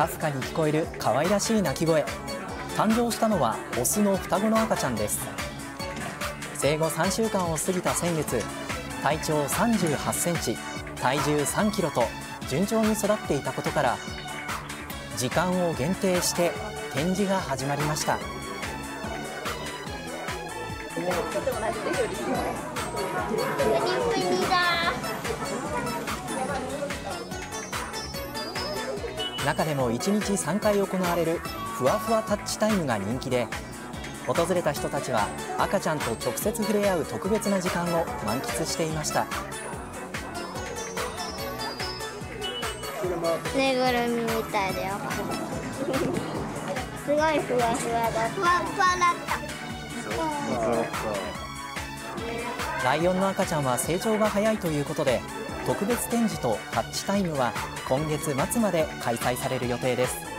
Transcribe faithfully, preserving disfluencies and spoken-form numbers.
かすかに聞こえる可愛らしい鳴き声。誕生したのはオスの双子の赤ちゃんです。生後さんしゅうかんを過ぎた先月、体長さんじゅうはちセンチ、体重さんキロと順調に育っていたことから、時間を限定して展示が始まりました。中でもいちにちさんかい行われるふわふわタッチタイムが人気で、訪れた人たちは赤ちゃんと直接触れ合う特別な時間を満喫していました。 ぬいぐるみみたいだよ。すごいふわふわだ。ふわふわだった。 ライオンの赤ちゃんは成長が早いということで、特別展示とタッチタイムは今月末まで開催される予定です。